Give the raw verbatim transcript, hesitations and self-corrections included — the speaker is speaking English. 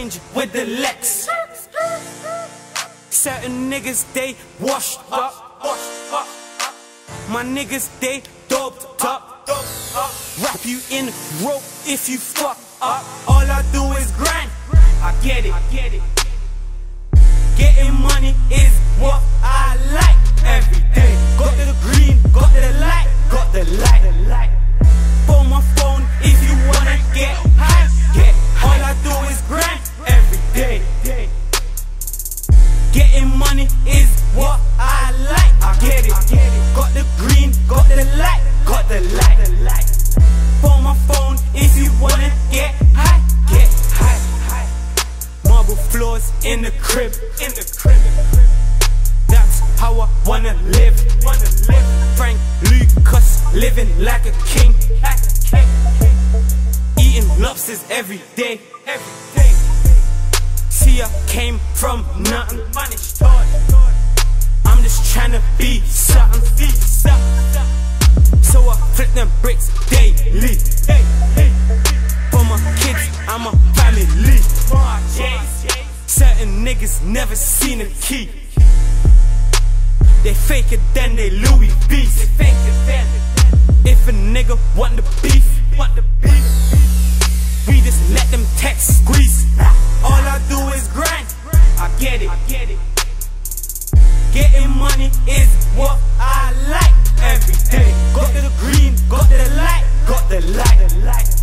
range with the Lex. Certain niggas, they washed up. My niggas, they doped up. Wrap you in rope if you fuck up. All I do is grind. I get it. Getting money is what I like every day. Got to the green, got to the light, got the light. Phone my phone if you wanna get high. Get all I do is grind every day. Getting money is what I like. I get it. Got the green, got the light, got the light. Phone my phone if you wanna get high. Get high. Marble floors in the crib, in the crib. That's how I wanna live. Wanna live. Frank Lucas living like a king, like a king. Eating lobsters every day, every day. See, I came from nothing. Money stored. I'm just tryna be something, be something. So I flip them bricks daily. For my kids and my family. Certain niggas never seen a key. They fake it, then they Louis V's. They fake it, then. If a nigga want the beef, want the beef, we just let them text squeeze. All I do is grind. I get it. Getting money is what I like every day. Got to the green, got to the light, got the light.